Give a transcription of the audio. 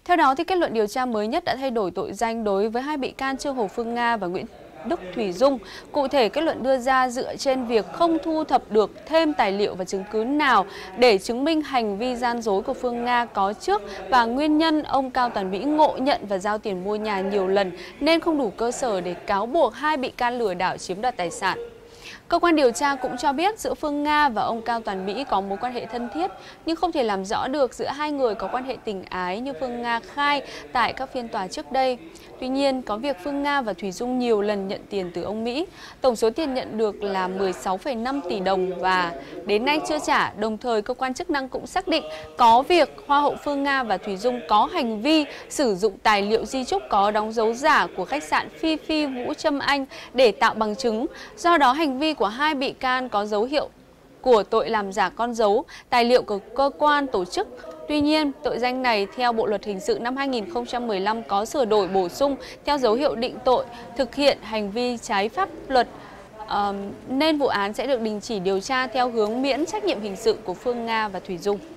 Theo đó, kết luận điều tra mới nhất đã thay đổi tội danh đối với hai bị can Trương Hồ Phương Nga và Nguyễn Đức Thủy Dung. Cụ thể, kết luận đưa ra dựa trên việc không thu thập được thêm tài liệu và chứng cứ nào để chứng minh hành vi gian dối của Phương Nga có trước và nguyên nhân ông Cao Toàn Vĩ ngộ nhận và giao tiền mua nhà nhiều lần nên không đủ cơ sở để cáo buộc hai bị can lừa đảo chiếm đoạt tài sản. Cơ quan điều tra cũng cho biết giữa Phương Nga và ông Cao Toàn Vĩ có mối quan hệ thân thiết nhưng không thể làm rõ được giữa hai người có quan hệ tình ái như Phương Nga khai tại các phiên tòa trước đây. Tuy nhiên, có việc Phương Nga và Thủy Dung nhiều lần nhận tiền từ ông Mỹ. Tổng số tiền nhận được là 16,5 tỷ đồng và đến nay chưa trả. Đồng thời, cơ quan chức năng cũng xác định có việc Hoa hậu Phương Nga và Thủy Dung có hành vi sử dụng tài liệu di chúc có đóng dấu giả của khách sạn Phi Phi Vũ Trâm Anh để tạo bằng chứng. Do đó, hành vi của hai bị can có dấu hiệu của tội làm giả con dấu, tài liệu của cơ quan tổ chức. Tuy nhiên, tội danh này theo Bộ Luật Hình sự năm 2015 có sửa đổi bổ sung theo dấu hiệu định tội, thực hiện hành vi trái pháp luật, nên vụ án sẽ được đình chỉ điều tra theo hướng miễn trách nhiệm hình sự của Phương Nga và Thủy Dung.